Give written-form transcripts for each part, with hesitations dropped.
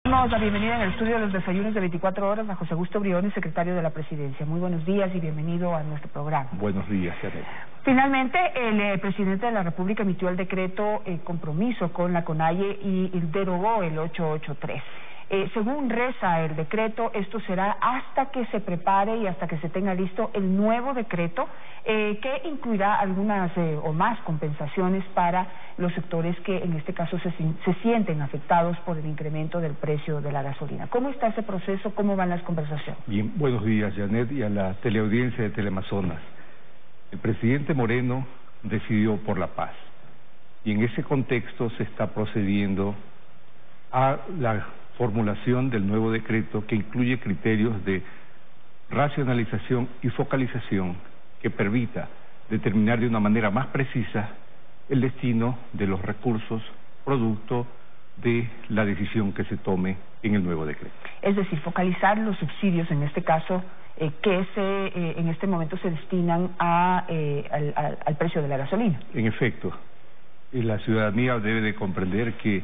Damos la bienvenida en el estudio de los desayunos de 24 horas a José Augusto Briones, secretario de la Presidencia. Muy buenos días y bienvenido a nuestro programa. Buenos días, Janet. Finalmente, el presidente de la República emitió el decreto compromiso con la CONAIE y derogó el 883. Según reza el decreto, esto será hasta que se prepare y hasta que se tenga listo el nuevo decreto que incluirá algunas o más compensaciones para los sectores que en este caso se sienten afectados por el incremento del precio de la gasolina. ¿Cómo está ese proceso? ¿Cómo van las conversaciones? Bien, buenos días, Janet, y a la teleaudiencia de Teleamazonas. El presidente Moreno decidió por la paz y en ese contexto se está procediendo a la formulación del nuevo decreto que incluye criterios de racionalización y focalización que permita determinar de una manera más precisa el destino de los recursos producto de la decisión que se tome en el nuevo decreto. Es decir, focalizar los subsidios, en este caso, que en este momento se destinan al precio de la gasolina. En efecto, la ciudadanía debe de comprender que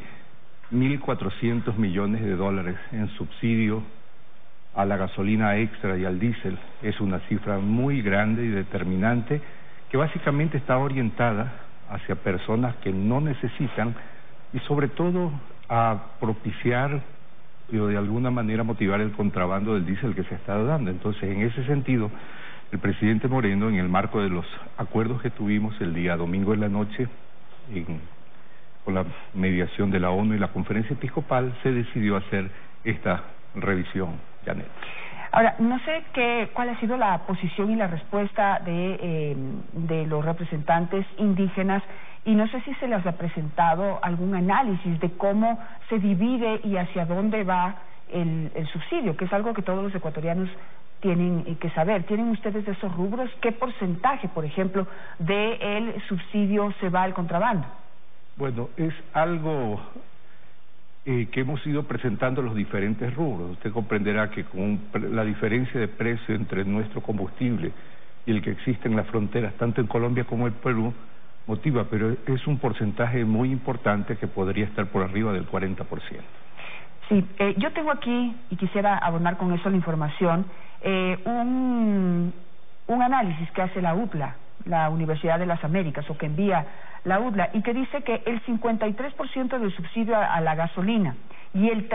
1.400 millones de dólares en subsidio a la gasolina extra y al diésel es una cifra muy grande y determinante que básicamente está orientada hacia personas que no necesitan y sobre todo a propiciar y de alguna manera motivar el contrabando del diésel que se está dando. Entonces, en ese sentido, el presidente Moreno, en el marco de los acuerdos que tuvimos el día domingo en la noche, con la mediación de la ONU y la Conferencia Episcopal, se decidió hacer esta revisión, Janet. Ahora, no sé cuál ha sido la posición y la respuesta de los representantes indígenas, y no sé si se les ha presentado algún análisis de cómo se divide y hacia dónde va el subsidio, que es algo que todos los ecuatorianos tienen que saber. ¿Tienen ustedes de esos rubros? ¿Qué porcentaje, por ejemplo, del subsidio se va al contrabando? Bueno, es algo que hemos ido presentando los diferentes rubros. Usted comprenderá que con la diferencia de precio entre nuestro combustible y el que existe en las fronteras, tanto en Colombia como en Perú, motiva, pero es un porcentaje muy importante que podría estar por arriba del 40%. Sí, yo tengo aquí, y quisiera abonar con eso la información, un análisis que hace la UTLA, la Universidad de las Américas, o que envía la UTLA, y que dice que el 53% del subsidio a la gasolina y el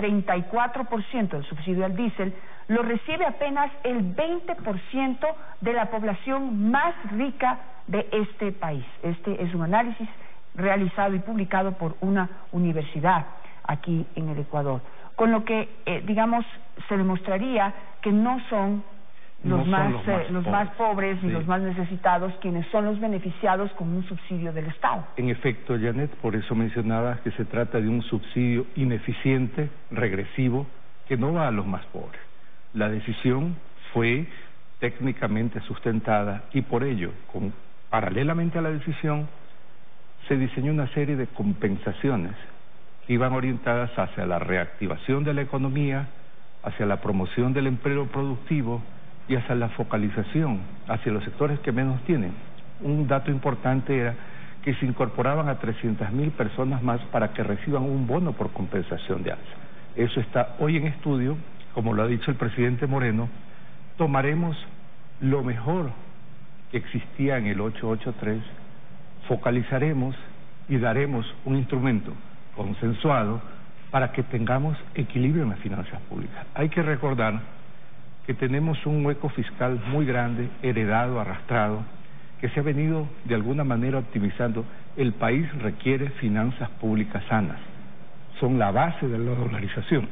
34% del subsidio al diésel lo recibe apenas el 20% de la población más rica de este país. Este es un análisis realizado y publicado por una universidad aquí en el Ecuador, con lo que, digamos, se demostraría que no son los más pobres y los más necesitados quienes son los beneficiados con un subsidio del Estado. En efecto, Janet, por eso mencionabas que se trata de un subsidio ineficiente, regresivo, que no va a los más pobres. La decisión fue técnicamente sustentada y por ello, paralelamente a la decisión, se diseñó una serie de compensaciones que iban orientadas hacia la reactivación de la economía, hacia la promoción del empleo productivo y hacia la focalización hacia los sectores que menos tienen. Un dato importante era que se incorporaban a 300.000 personas más para que reciban un bono por compensación de alza. Eso está hoy en estudio, como lo ha dicho el presidente Moreno. Tomaremos lo mejor que existía en el 883, focalizaremos y daremos un instrumento consensuado para que tengamos equilibrio en las finanzas públicas. Hay que recordar que tenemos un hueco fiscal muy grande, heredado, arrastrado, que se ha venido de alguna manera optimizando. El país requiere finanzas públicas sanas, son la base de la dolarización.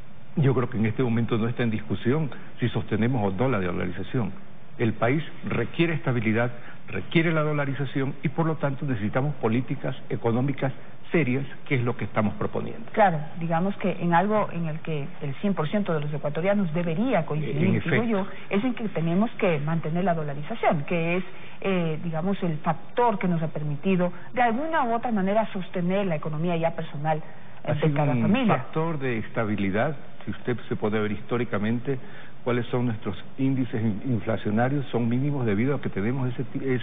Yo creo que en este momento no está en discusión si sostenemos o no la dolarización. El país requiere estabilidad, requiere la dolarización y por lo tanto necesitamos políticas económicas serias, que es lo que estamos proponiendo. Claro, digamos que en algo en el que el 100% de los ecuatorianos debería coincidir, digo yo, es en que tenemos que mantener la dolarización, que es, digamos, el factor que nos ha permitido de alguna u otra manera sostener la economía ya personal de cada familia. Un factor de estabilidad. Si usted se puede ver históricamente cuáles son nuestros índices inflacionarios, son mínimos debido a que tenemos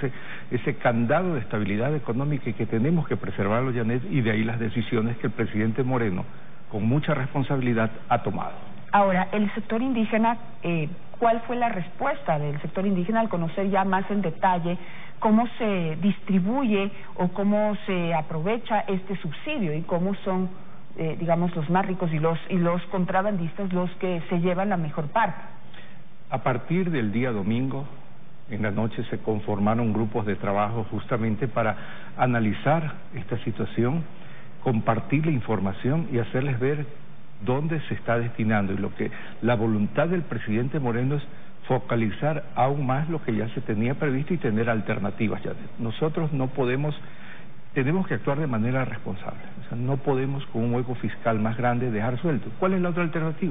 ese candado de estabilidad económica y que tenemos que preservarlo, Janet, y de ahí las decisiones que el presidente Moreno con mucha responsabilidad ha tomado. Ahora, el sector indígena, ¿cuál fue la respuesta del sector indígena al conocer ya más en detalle cómo se distribuye o cómo se aprovecha este subsidio y cómo son, digamos, los más ricos y los contrabandistas los que se llevan la mejor parte? A partir del día domingo, en la noche se conformaron grupos de trabajo justamente para analizar esta situación, compartir la información y hacerles ver dónde se está destinando. Y la voluntad del presidente Moreno es focalizar aún más lo que ya se tenía previsto y tener alternativas. Nosotros no podemos, tenemos que actuar de manera responsable. O sea, no podemos con un hueco fiscal más grande dejar suelto. ¿Cuál es la otra alternativa?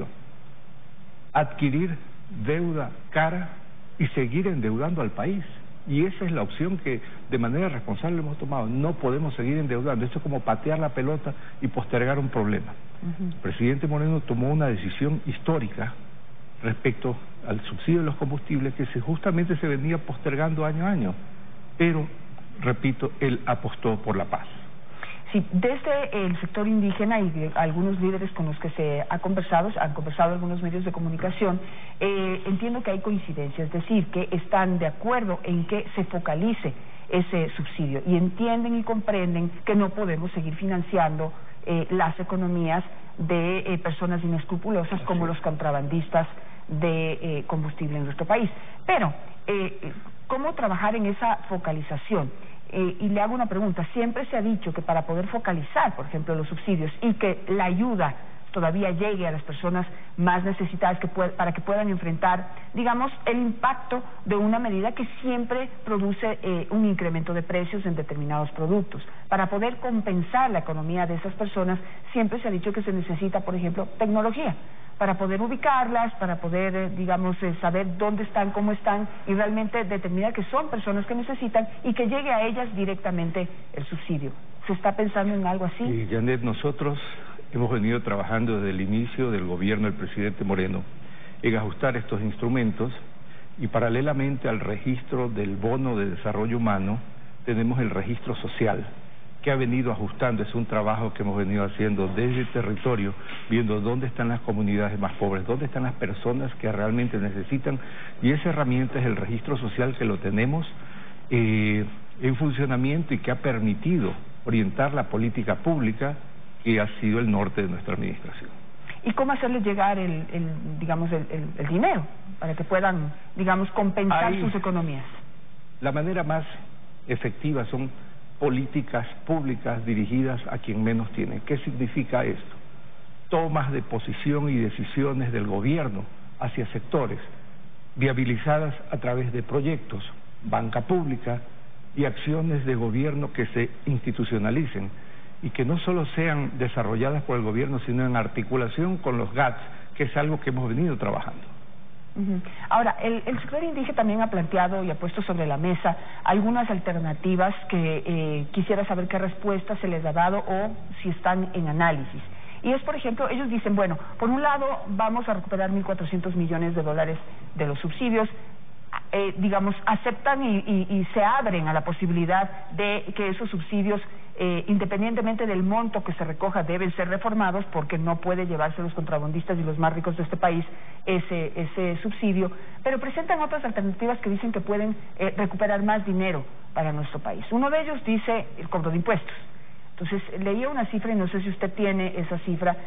Adquirir deuda cara y seguir endeudando al país. Y esa es la opción que de manera responsable hemos tomado. No podemos seguir endeudando. Esto es como patear la pelota y postergar un problema. El presidente Moreno tomó una decisión histórica respecto al subsidio de los combustibles que justamente se venía postergando año a año. Pero, repito, él apostó por la paz. Sí, desde el sector indígena y de algunos líderes con los que se han conversado algunos medios de comunicación, entiendo que hay coincidencia, es decir, que están de acuerdo en que se focalice ese subsidio y entienden y comprenden que no podemos seguir financiando las economías de personas inescrupulosas como los contrabandistas de combustible en nuestro país. Pero, ¿cómo trabajar en esa focalización? Y le hago una pregunta. Siempre se ha dicho que para poder focalizar, por ejemplo, los subsidios y que la ayuda todavía llegue a las personas más necesitadas para que puedan enfrentar, digamos, el impacto de una medida que siempre produce un incremento de precios en determinados productos. Para poder compensar la economía de esas personas, siempre se ha dicho que se necesita, por ejemplo, tecnología, para poder ubicarlas, para poder, digamos, saber dónde están, cómo están y realmente determinar que son personas que necesitan y que llegue a ellas directamente el subsidio. ¿Se está pensando en algo así? Sí, Janet, nosotros hemos venido trabajando desde el inicio del gobierno del presidente Moreno en ajustar estos instrumentos y paralelamente al registro del bono de desarrollo humano tenemos el registro social que ha venido ajustando. Es un trabajo que hemos venido haciendo desde el territorio, viendo dónde están las comunidades más pobres, dónde están las personas que realmente necesitan, y esa herramienta es el registro social que lo tenemos en funcionamiento y que ha permitido orientar la política pública que ha sido el norte de nuestra administración. ¿Y cómo hacerles llegar el dinero para que puedan, digamos, compensar sus economías? La manera más efectiva son políticas públicas dirigidas a quien menos tiene. ¿Qué significa esto? Tomas de posición y decisiones del gobierno hacia sectores, viabilizadas a través de proyectos, banca pública y acciones de gobierno que se institucionalicen y que no solo sean desarrolladas por el gobierno, sino en articulación con los GATS, que es algo que hemos venido trabajando. Ahora, el sector indígena también ha planteado y ha puesto sobre la mesa algunas alternativas que quisiera saber qué respuesta se les ha dado o si están en análisis. Y es, por ejemplo, ellos dicen, bueno, por un lado vamos a recuperar 1.400 millones de dólares de los subsidios, digamos, aceptan y se abren a la posibilidad de que esos subsidios, independientemente del monto que se recoja, deben ser reformados porque no puede llevarse los contrabandistas y los más ricos de este país ese subsidio, pero presentan otras alternativas que dicen que pueden recuperar más dinero para nuestro país. Uno de ellos dice el cobro de impuestos. Entonces, leía una cifra, y no sé si usted tiene esa cifra,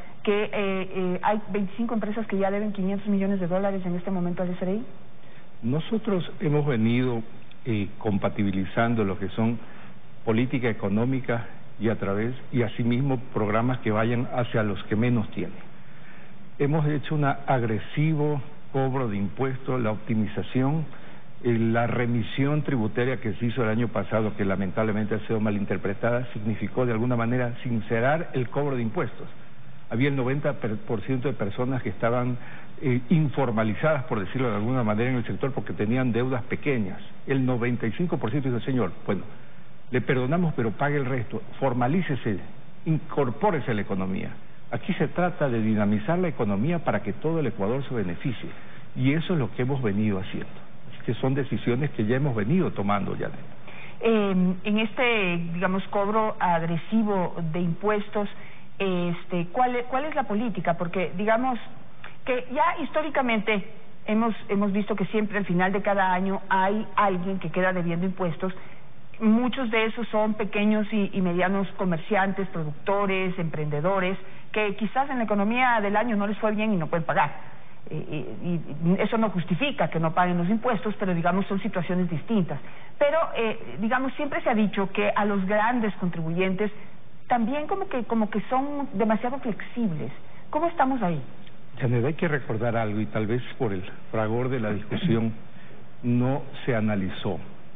que hay 25 empresas que ya deben 500 millones de dólares en este momento al SRI. Nosotros hemos venido compatibilizando lo que son política económica y asimismo programas que vayan hacia los que menos tienen. Hemos hecho un agresivo cobro de impuestos, la optimización, la remisión tributaria que se hizo el año pasado, que lamentablemente ha sido malinterpretada, significó de alguna manera sincerar el cobro de impuestos. Había el 90% de personas que estaban informalizadas, por decirlo de alguna manera, en el sector porque tenían deudas pequeñas. El 95% dijo, señor, bueno, le perdonamos, pero pague el resto, formalícese, incorpórese a la economía. Aquí se trata de dinamizar la economía para que todo el Ecuador se beneficie, y eso es lo que hemos venido haciendo. Así que son decisiones que ya hemos venido tomando, ya. En este, digamos, cobro agresivo de impuestos, ¿cuál es la política? Porque digamos que ya históricamente hemos visto que siempre al final de cada año hay alguien que queda debiendo impuestos. Muchos de esos son pequeños y medianos comerciantes, productores, emprendedores, que quizás en la economía del año no les fue bien y no pueden pagar. Y eso no justifica que no paguen los impuestos, pero digamos son situaciones distintas. Pero digamos siempre se ha dicho que a los grandes contribuyentes también como que son demasiado flexibles. ¿Cómo estamos ahí? Janet, hay que recordar algo, y tal vez por el fragor de la discusión no se analizó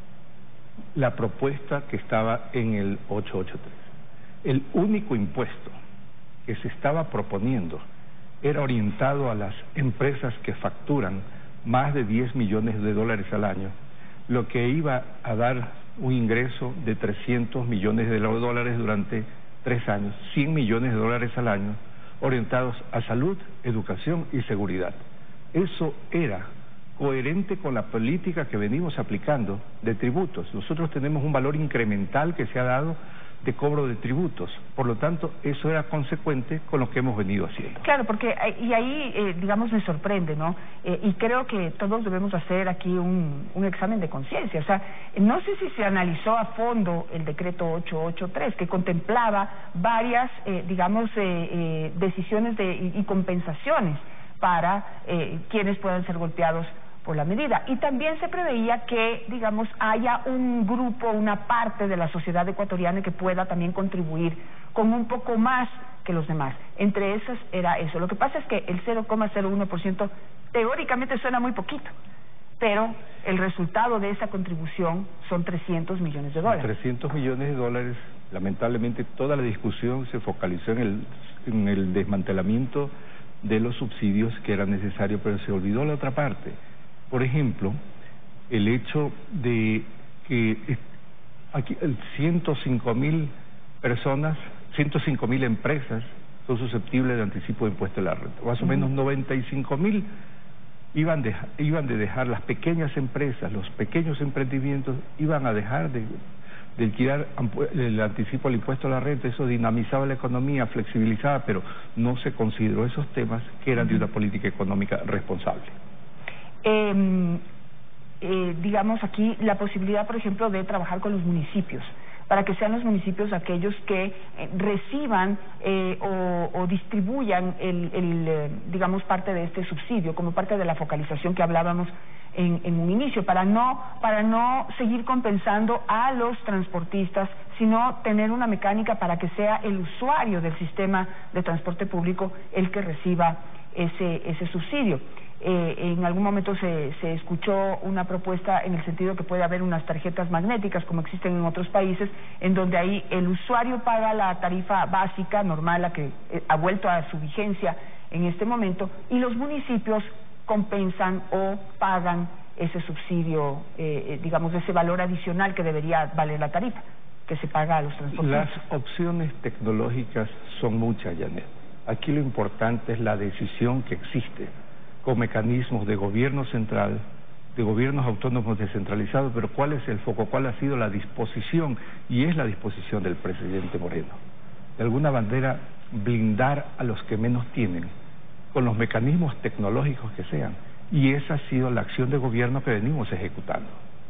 la propuesta que estaba en el 883. El único impuesto que se estaba proponiendo era orientado a las empresas que facturan más de 10 millones de dólares al año, lo que iba a dar un ingreso de 300 millones de dólares durante 3 años, 100 millones de dólares al año, orientados a salud, educación y seguridad. Eso era coherente con la política que venimos aplicando de tributos. Nosotros tenemos un valor incremental que se ha dado de cobro de tributos, por lo tanto eso era consecuente con lo que hemos venido haciendo. Claro, porque y ahí digamos me sorprende, ¿no? Y creo que todos debemos hacer aquí un examen de conciencia. O sea, no sé si se analizó a fondo el decreto 883 que contemplaba varias digamos decisiones y compensaciones para quienes puedan ser golpeados por la medida. Y también se preveía que, digamos, haya un grupo, una parte de la sociedad ecuatoriana que pueda también contribuir con un poco más que los demás. Entre esas era eso. Lo que pasa es que el 0,01% teóricamente suena muy poquito, pero el resultado de esa contribución son 300 millones de dólares. 300 millones de dólares, lamentablemente toda la discusión se focalizó en el desmantelamiento de los subsidios que era necesario, pero se olvidó la otra parte. Por ejemplo, el hecho de que aquí 105.000 personas, 105.000 empresas son susceptibles de anticipo de impuesto de la renta. Más o menos 95.000 iban de dejar, las pequeñas empresas, los pequeños emprendimientos iban a dejar de liquidar el anticipo del impuesto a la renta. Eso dinamizaba la economía, flexibilizaba, pero no se consideró esos temas que eran de una política económica responsable. Digamos aquí la posibilidad, por ejemplo, de trabajar con los municipios, para que sean los municipios aquellos que reciban o distribuyan digamos parte de este subsidio como parte de la focalización que hablábamos en un inicio, para no seguir compensando a los transportistas, sino tener una mecánica para que sea el usuario del sistema de transporte público el que reciba ese subsidio. En algún momento se escuchó una propuesta en el sentido que puede haber unas tarjetas magnéticas como existen en otros países, en donde ahí el usuario paga la tarifa básica normal, la que ha vuelto a su vigencia en este momento, y los municipios compensan o pagan ese subsidio, digamos ese valor adicional que debería valer la tarifa que se paga a los transportistas. Las opciones tecnológicas son muchas, Janet. Aquí lo importante es la decisión que existe con mecanismos de gobierno central, de gobiernos autónomos descentralizados, pero ¿cuál es el foco? ¿Cuál ha sido la disposición? Y es la disposición del presidente Moreno. De alguna manera, blindar a los que menos tienen, con los mecanismos tecnológicos que sean. Y esa ha sido la acción de gobierno que venimos ejecutando.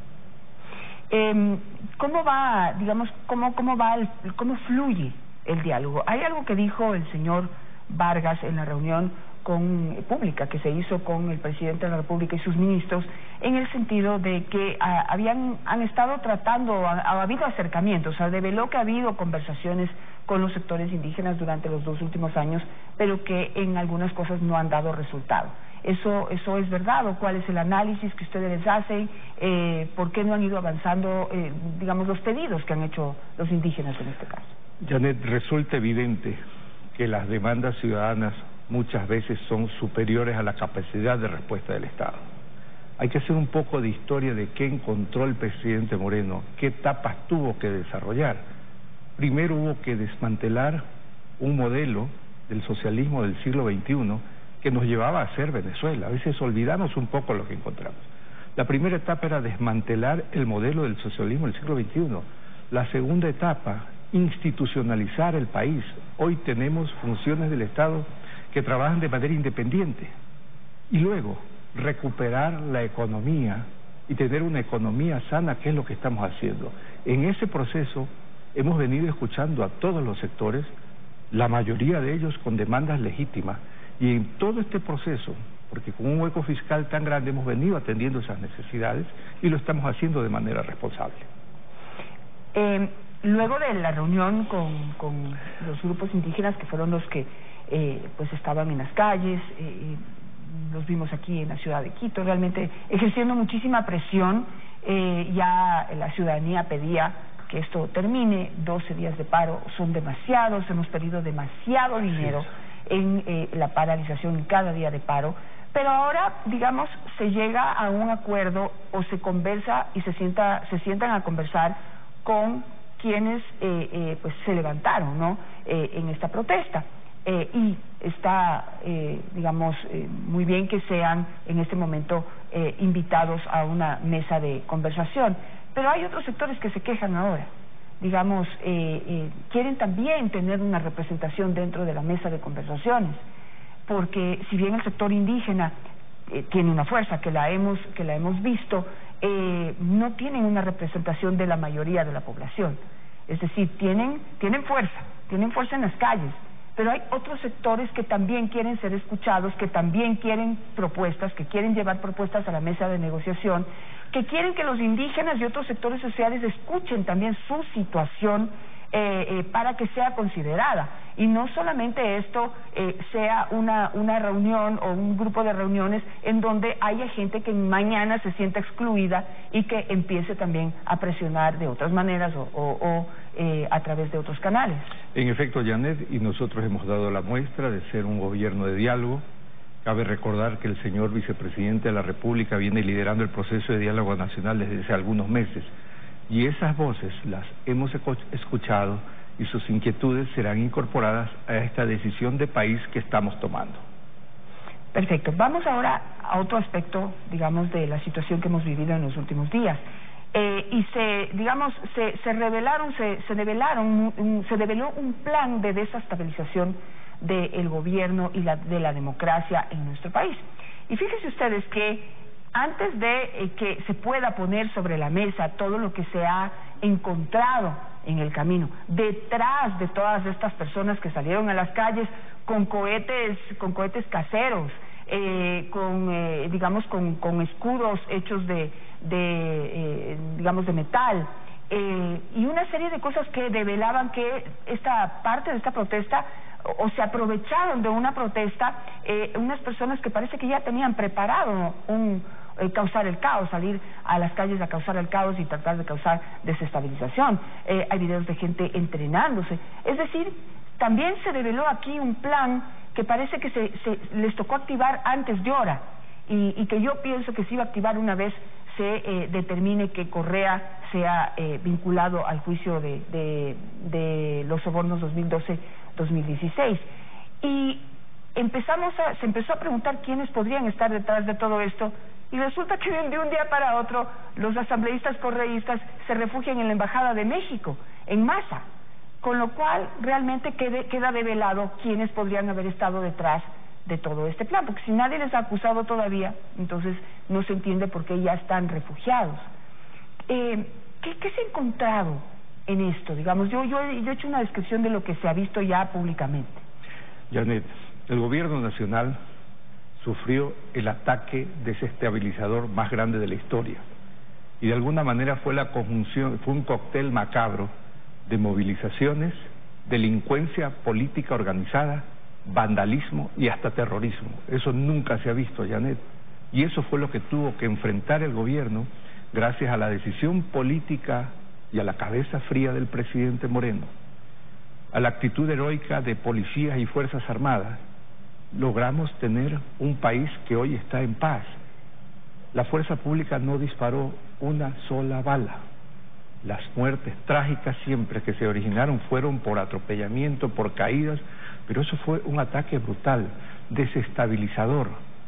¿Cómo va, digamos, cómo fluye el diálogo? Hay algo que dijo el señor Vargas en la reunión pública que se hizo con el presidente de la República y sus ministros, en el sentido de que han estado tratando, ha habido acercamientos, reveló que ha habido conversaciones con los sectores indígenas durante los 2 últimos años, pero que en algunas cosas no han dado resultado. ¿Eso es verdad o cuál es el análisis que ustedes les hacen? ¿Por qué no han ido avanzando, digamos, los pedidos que han hecho los indígenas en este caso? Janet, resulta evidente que las demandas ciudadanas muchas veces son superiores a la capacidad de respuesta del Estado. Hay que hacer un poco de historia de qué encontró el presidente Moreno, qué etapas tuvo que desarrollar. Primero hubo que desmantelar un modelo del socialismo del siglo XXI que nos llevaba a ser Venezuela. A veces olvidamos un poco lo que encontramos. La primera etapa era desmantelar el modelo del socialismo del siglo XXI. La segunda etapa institucionalizar el país. Hoy tenemos funciones del Estado que trabajan de manera independiente. Y luego, recuperar la economía y tener una economía sana, que es lo que estamos haciendo. En ese proceso hemos venido escuchando a todos los sectores, la mayoría de ellos con demandas legítimas, y en todo este proceso, porque con un hueco fiscal tan grande hemos venido atendiendo esas necesidades y lo estamos haciendo de manera responsable. Luego de la reunión con los grupos indígenas, que fueron los que pues estaban en las calles, los vimos aquí en la ciudad de Quito, realmente ejerciendo muchísima presión, ya la ciudadanía pedía que esto termine. 12 días de paro son demasiados, hemos perdido demasiado dinero en la paralización en cada día de paro, pero ahora, digamos, se llega a un acuerdo o se conversa y se sientan a conversar con quienes pues se levantaron, ¿no?, en esta protesta. Y está, digamos, muy bien que sean en este momento invitados a una mesa de conversación. Pero hay otros sectores que se quejan ahora, digamos, quieren también tener una representación dentro de la mesa de conversaciones, porque si bien el sector indígena tiene una fuerza que la hemos visto, no tienen una representación de la mayoría de la población. Es decir, tienen fuerza en las calles, pero hay otros sectores que también quieren ser escuchados, que también quieren propuestas, que quieren llevar propuestas a la mesa de negociación, que quieren que los indígenas y otros sectores sociales escuchen también su situación para que sea considerada, y no solamente esto sea una reunión o un grupo de reuniones en donde haya gente que mañana se sienta excluida y que empiece también a presionar de otras maneras o a través de otros canales. En efecto, Janet, y nosotros hemos dado la muestra de ser un gobierno de diálogo. Cabe recordar que el señor vicepresidente de la República viene liderando el proceso de diálogo nacional desde hace algunos meses, y esas voces las hemos escuchado y sus inquietudes serán incorporadas a esta decisión de país que estamos tomando. Perfecto. Vamos ahora a otro aspecto, digamos, de la situación que hemos vivido en los últimos días. Y se develó un plan de desestabilización del gobierno y de la democracia en nuestro país. Y fíjense ustedes que antes de que se pueda poner sobre la mesa todo lo que se ha encontrado en el camino, detrás de todas estas personas que salieron a las calles con cohetes caseros, con escudos hechos de metal, y una serie de cosas que develaban que esta parte de esta protesta, o se aprovecharon de una protesta, unas personas que parece que ya tenían preparado causar el caos, salir a las calles a causar el caos y tratar de causar desestabilización. Hay videos de gente entrenándose. Es decir, también se develó aquí un plan que parece que les tocó activar antes de hora, y que yo pienso que se iba a activar una vez se determine que Correa sea vinculado al juicio de los sobornos 2012-2016. Y se empezó a preguntar quiénes podrían estar detrás de todo esto, y resulta que de un día para otro los asambleístas correístas se refugian en la Embajada de México, en masa, con lo cual realmente queda develado quiénes podrían haber estado detrás de todo este plan, porque si nadie les ha acusado todavía, entonces no se entiende por qué ya están refugiados. ¿Qué se ha encontrado en esto? Digamos, yo he hecho una descripción de lo que se ha visto ya públicamente. Janet, el gobierno nacional sufrió el ataque desestabilizador más grande de la historia, y de alguna manera fue la conjunción, fue un cóctel macabro de movilizaciones, delincuencia política organizada, vandalismo y hasta terrorismo. Eso nunca se ha visto, Janet, y eso fue lo que tuvo que enfrentar el gobierno gracias a la decisión política y a la cabeza fría del presidente Moreno, a la actitud heroica de policías y fuerzas armadas. Logramos tener un país que hoy está en paz. La fuerza pública no disparó una sola bala. Las muertes trágicas siempre que se originaron fueron por atropellamiento, por caídas, pero eso fue un ataque brutal, desestabilizador,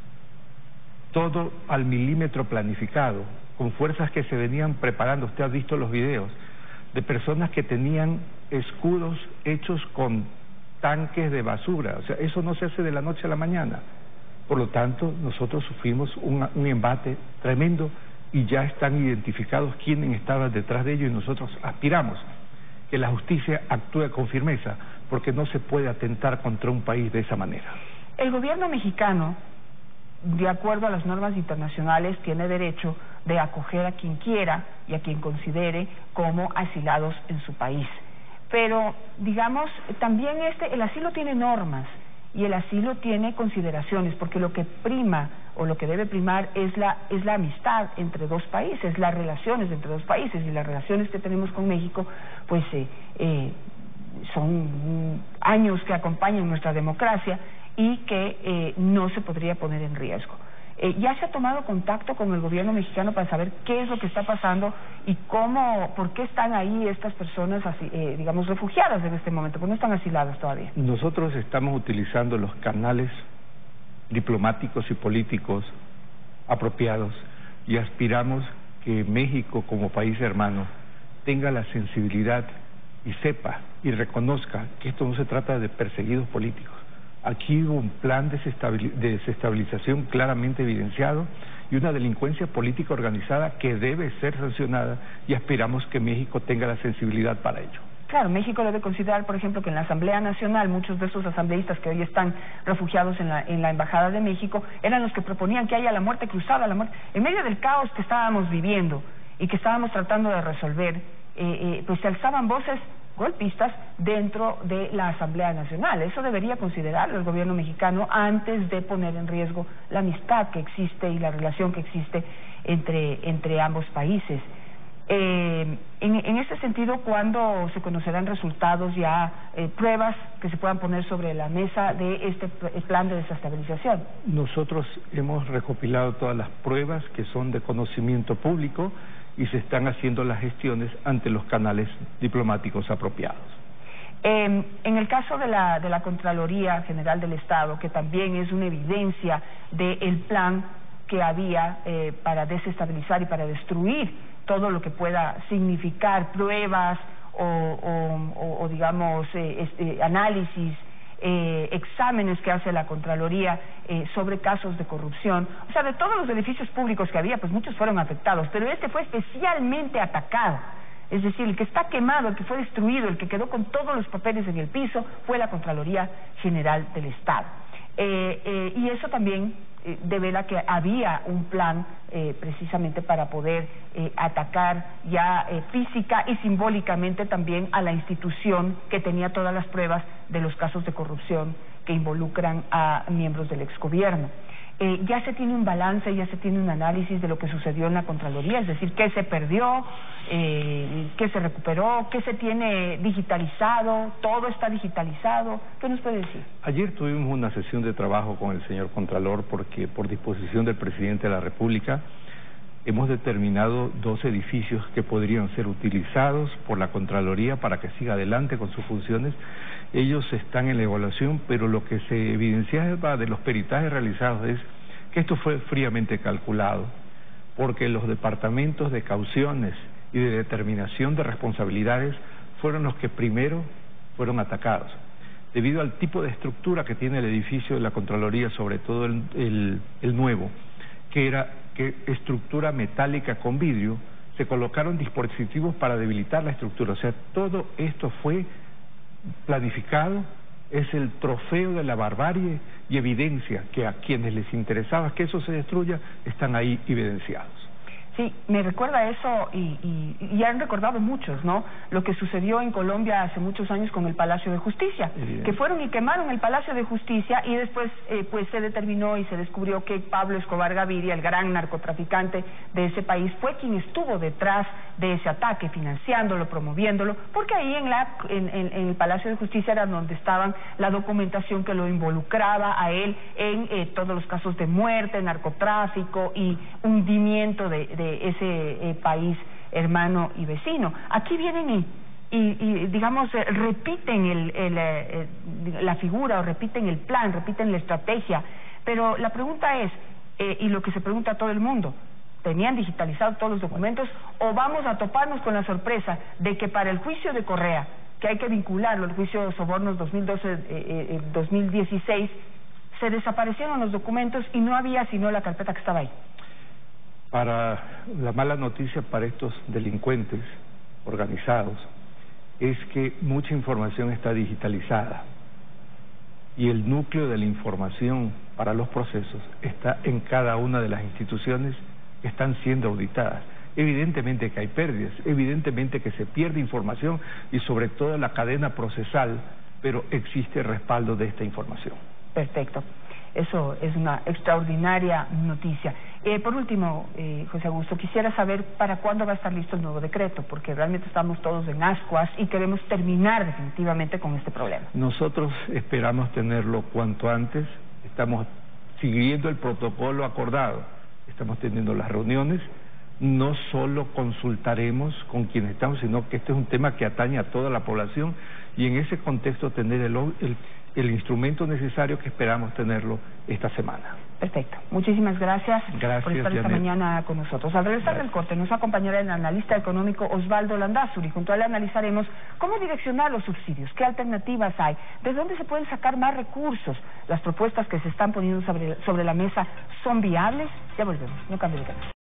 todo al milímetro planificado, con fuerzas que se venían preparando. Usted ha visto los videos de personas que tenían escudos hechos con tanques de basura. O sea, eso no se hace de la noche a la mañana. Por lo tanto, nosotros sufrimos un embate tremendo y ya están identificados quiénes estaban detrás de ello, y nosotros aspiramos que la justicia actúe con firmeza, porque no se puede atentar contra un país de esa manera. El gobierno mexicano, de acuerdo a las normas internacionales, tiene derecho de acoger a quien quiera y a quien considere como asilados en su país. Pero, digamos, también el asilo tiene normas y el asilo tiene consideraciones, porque lo que prima o lo que debe primar es la amistad entre dos países, las relaciones entre dos países, y las relaciones que tenemos con México, pues son años que acompañan nuestra democracia y que no se podría poner en riesgo. ¿Ya se ha tomado contacto con el gobierno mexicano para saber qué es lo que está pasando y por qué están ahí estas personas, digamos, refugiadas en este momento, porque no están asiladas todavía? Nosotros estamos utilizando los canales diplomáticos y políticos apropiados y aspiramos que México, como país hermano, tenga la sensibilidad y sepa y reconozca que esto no se trata de perseguidos políticos. Aquí hubo un plan de desestabilización claramente evidenciado y una delincuencia política organizada que debe ser sancionada, y aspiramos que México tenga la sensibilidad para ello. Claro, México debe considerar, por ejemplo, que en la Asamblea Nacional muchos de esos asambleístas que hoy están refugiados en la Embajada de México eran los que proponían que haya la muerte cruzada, en medio del caos que estábamos viviendo y que estábamos tratando de resolver, pues se alzaban voces golpistas dentro de la Asamblea Nacional. Eso debería considerarlo el gobierno mexicano antes de poner en riesgo la amistad que existe y la relación que existe entre ambos países. En ese sentido, ¿cuándo se conocerán resultados ya, pruebas que se puedan poner sobre la mesa de este plan de desestabilización? Nosotros hemos recopilado todas las pruebas que son de conocimiento público y se están haciendo las gestiones ante los canales diplomáticos apropiados. En el caso de la Contraloría General del Estado, que también es una evidencia del plan que había para desestabilizar y para destruir todo lo que pueda significar pruebas o digamos, análisis, exámenes que hace la Contraloría sobre casos de corrupción. O sea, de todos los edificios públicos que había, pues muchos fueron afectados, pero este fue especialmente atacado. Es decir, el que está quemado, el que fue destruido, el que quedó con todos los papeles en el piso, fue la Contraloría General del Estado. Y eso también devela que había un plan precisamente para poder atacar ya física y simbólicamente también a la institución que tenía todas las pruebas de los casos de corrupción que involucran a miembros del exgobierno. Ya se tiene un balance, ya se tiene un análisis de lo que sucedió en la Contraloría, es decir, qué se perdió, qué se recuperó, qué se tiene digitalizado, todo está digitalizado. ¿Qué nos puede decir? Ayer tuvimos una sesión de trabajo con el señor Contralor porque por disposición del Presidente de la República hemos determinado 2 edificios que podrían ser utilizados por la Contraloría para que siga adelante con sus funciones. Ellos están en la evaluación, pero lo que se evidenciaba de los peritajes realizados es que esto fue fríamente calculado, porque los departamentos de cauciones y de determinación de responsabilidades fueron los que primero fueron atacados, debido al tipo de estructura que tiene el edificio de la Contraloría, sobre todo el nuevo, que estructura metálica con vidrio. Se colocaron dispositivos para debilitar la estructura. O sea, todo esto fue planificado, es el trofeo de la barbarie y evidencia que a quienes les interesaba que eso se destruya están ahí evidenciados. Sí, me recuerda eso y han recordado muchos, ¿no? Lo que sucedió en Colombia hace muchos años con el Palacio de Justicia, que fueron y quemaron el Palacio de Justicia y después pues se determinó y se descubrió que Pablo Escobar Gaviria, el gran narcotraficante de ese país, fue quien estuvo detrás de ese ataque, financiándolo, promoviéndolo, porque ahí en el Palacio de Justicia era donde estaban la documentación que lo involucraba a él en todos los casos de muerte, narcotráfico y hundimiento de ese país hermano y vecino. Aquí vienen y digamos, repiten la figura o repiten el plan, repiten la estrategia, pero la pregunta es, y lo que se pregunta a todo el mundo, ¿tenían digitalizados todos los documentos o vamos a toparnos con la sorpresa de que para el juicio de Correa que hay que vincularlo al juicio de sobornos 2012-2016, se desaparecieron los documentos y no había sino la carpeta que estaba ahí. La mala noticia para estos delincuentes organizados es que mucha información está digitalizada y el núcleo de la información para los procesos está en cada una de las instituciones que están siendo auditadas. Evidentemente que hay pérdidas, evidentemente que se pierde información y sobre todo la cadena procesal, pero existe respaldo de esta información. Perfecto. Eso es una extraordinaria noticia. Por último, José Augusto, quisiera saber para cuándo va a estar listo el nuevo decreto, porque realmente estamos todos en ascuas y queremos terminar definitivamente con este problema. Nosotros esperamos tenerlo cuanto antes, estamos siguiendo el protocolo acordado, estamos teniendo las reuniones, no solo consultaremos con quienes estamos, sino que este es un tema que atañe a toda la población y en ese contexto tener el instrumento necesario que esperamos tenerlo esta semana. Perfecto. Muchísimas gracias por estar esta mañana con nosotros. Al regresar del corte nos acompañará el analista económico Osvaldo Landázuri. Junto a él analizaremos cómo direccionar los subsidios, qué alternativas hay, de dónde se pueden sacar más recursos. Las propuestas que se están poniendo sobre la mesa son viables. Ya volvemos. No cambie de canal.